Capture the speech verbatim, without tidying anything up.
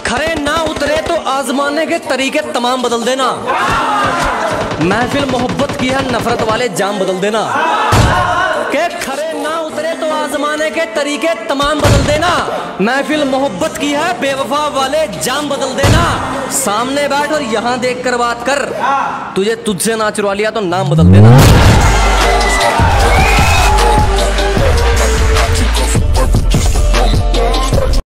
खरे ना उतरे तो आजमाने के तरीके तमाम बदल देना। महफिल मोहब्बत की है, नफरत वाले जाम बदल देना। के खरे ना उतरे तो आजमाने के तरीके तमाम बदल देना। महफिल मोहब्बत की है, बेवफा वाले जाम बदल देना। सामने बैठ और यहाँ देख कर बात कर, तुझे तुझसे ना चुरा लिया तो नाम बदल देना।